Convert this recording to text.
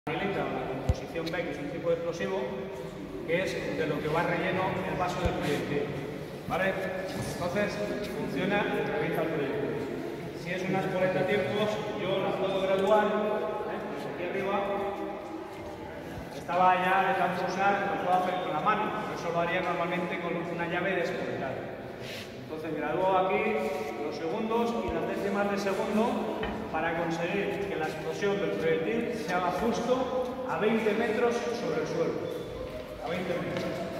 La composición B, que es un tipo de explosivo, que es de lo que va relleno el vaso del proyectil. ¿Vale? Entonces, funciona y realiza el proyectil. Si es una espoleta a tiempos, yo la puedo graduar, pues aquí arriba, estaba ya de tanto usar, lo puedo hacer con la mano, eso lo haría normalmente con una llave de espoletar. Entonces, gradúo aquí los segundos y las décimas de segundo para conseguir que la explosión del proyectil se haga justo a 20 metros sobre el suelo. A 20 metros.